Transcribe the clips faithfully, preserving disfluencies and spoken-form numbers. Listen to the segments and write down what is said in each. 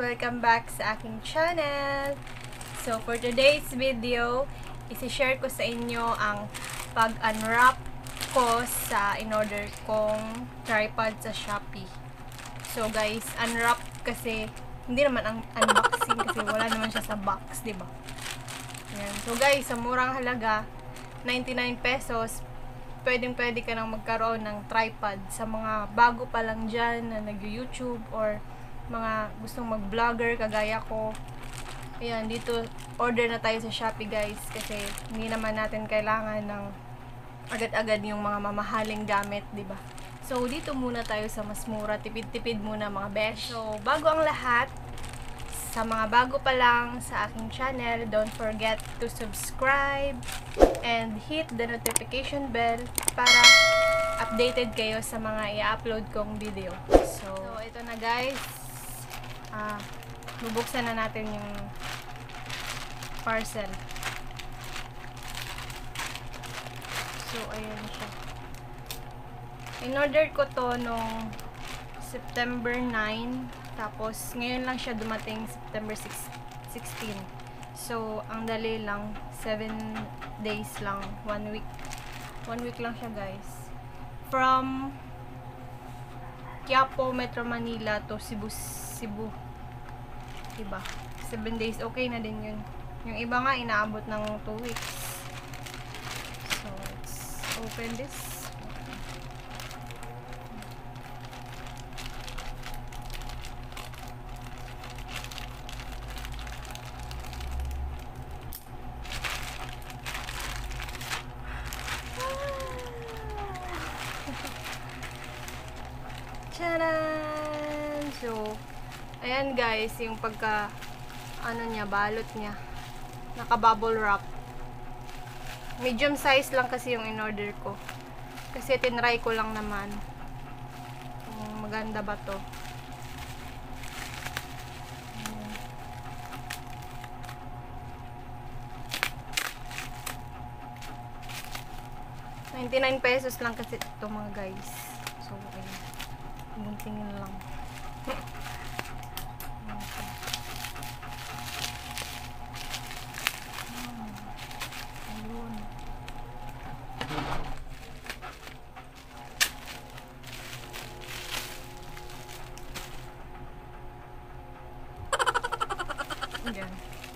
Welcome back sa aking channel. So, for today's video, isi-share ko sa inyo ang pag-unwrap ko sa in-order kong tripod sa Shopee. So, guys, unwrap kasi, hindi naman ang unboxing kasi wala naman siya sa box, diba? Ayan. So, guys, sa murang halaga, ninety-nine pesos, pwedeng-pwede ka nang magkaroon ng tripod sa mga bago pa lang dyan na nag-YouTube or mga gustong mag-vlogger kagaya ko. Ayan, dito order na tayo sa Shopee, guys, kasi hindi naman natin kailangan ng agad-agad yung mga mamahaling gamit, diba? So, dito muna tayo sa mas mura, tipid-tipid muna mga besh. So, bago ang lahat, sa mga bago pa lang sa aking channel, don't forget to subscribe and hit the notification bell para updated kayo sa mga i-upload kong video. So, so ito na, guys. Ah, bubuksan na natin yung parcel. So, ayan siya. In-order ko to nung September nine. Tapos, ngayon lang siya dumating September sixteen. So, ang dali lang. seven days lang. one week. one week lang siya, guys. From Quiapo, Metro Manila to Cebu, Cebu. Diba? seven days. Okay na din yun. Yung iba nga, inaabot ng two weeks. So, let's open this. Charan! So, ayan, guys, yung pagka ano niya, balot niya. Naka-bubble wrap. Medium size lang kasi yung in-order ko. Kasi tinry ko lang naman. Kung maganda ba to. ninety-nine pesos lang kasi ito, mga guys. So, ayan. Buntingin lang. Ayun. Ayan.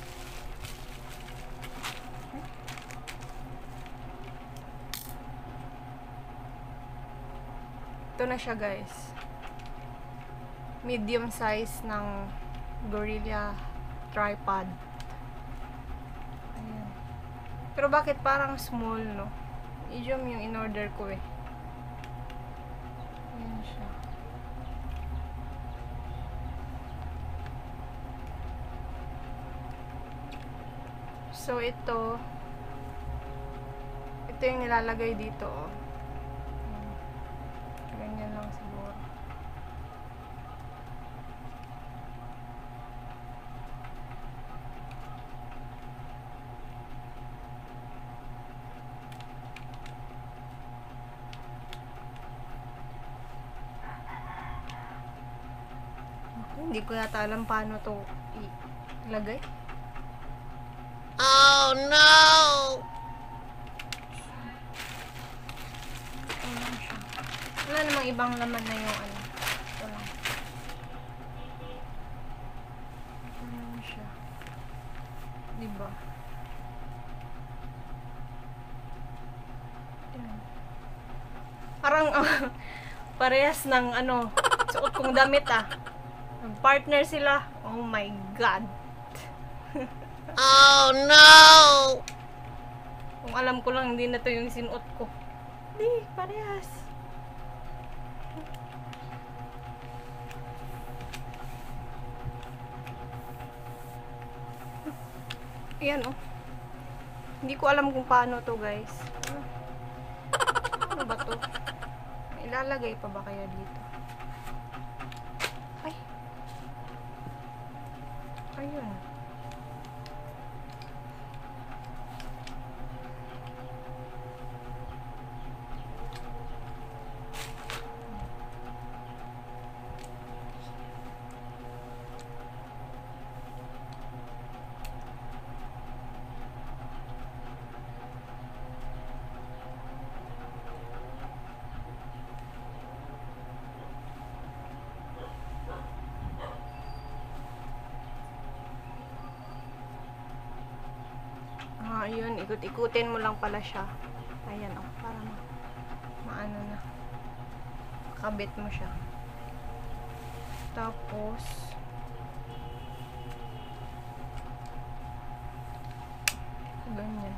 Ito na siya, guys. Medium size ng Gorilla tripod. Ayan. Pero bakit parang small, no? Medium yung in-order ko, eh. Ayan siya. So, ito ito yung nilalagay dito, oh. Ganyan lang siguro. Hindi ko yata alam paano to ilagay. Oh no! Ayan siya. Wala namang ibang laman na yung ano. Ito lang. Ayan siya. Diba? Ayan. Parang uh, parehas ng ano, suot kong damit, ah. Partner sila. Oh my God. Oh no! Kung alam ko lang, hindi na to yung sinuot ko. Hindi, parehas. Ayan, oh. Hindi ko alam kung paano to, guys. Ano ba to? Ilalagay pa ba kaya dito? Ay. Ayun. ikot-ikutin mo lang pala siya. Ayan, oh, para ma maano na. Kabit mo siya. Tapos, ganyan.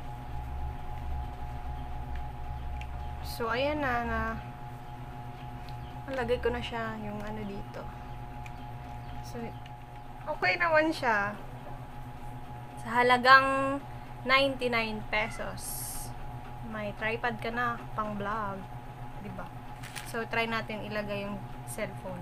So, ayan na, na nalagay ko na siya yung ano dito. So, okay naman siya. Sa halagang ninety-nine pesos. May tripod ka na, pang vlog. Diba? So, try natin ilagay yung cellphone.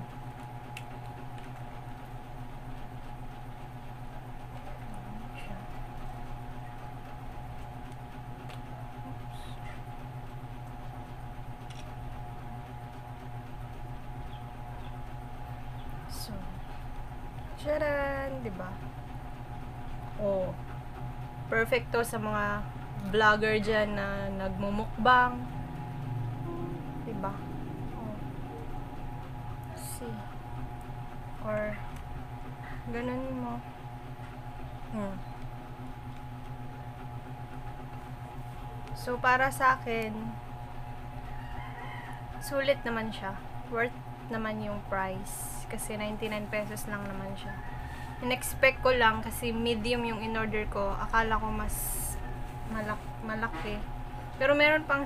So, charan, diba? Oh, perfecto sa mga vlogger dyan na nagmumukbang. Diba? Oh. See. Or, ganun mo. Hmm. So, para sa akin, sulit naman siya. Worth naman yung price. Kasi ninety-nine pesos lang naman siya. In-expect ko lang kasi medium yung in-order ko. Akala ko mas malak malaki. Pero meron pang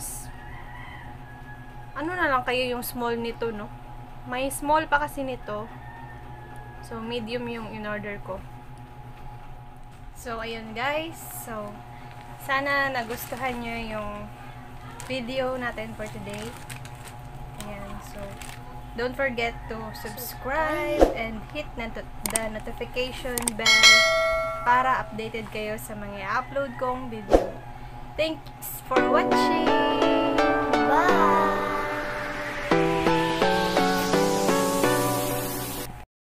ano na lang kayo yung small nito, no? May small pa kasi nito. So, medium yung in-order ko. So, ayun guys. So, sana nagustuhan nyo yung video natin for today. Ayan. So, don't forget to subscribe and hit the notification bell para updated kayo sa mga upload kong video. Thanks for watching! Bye!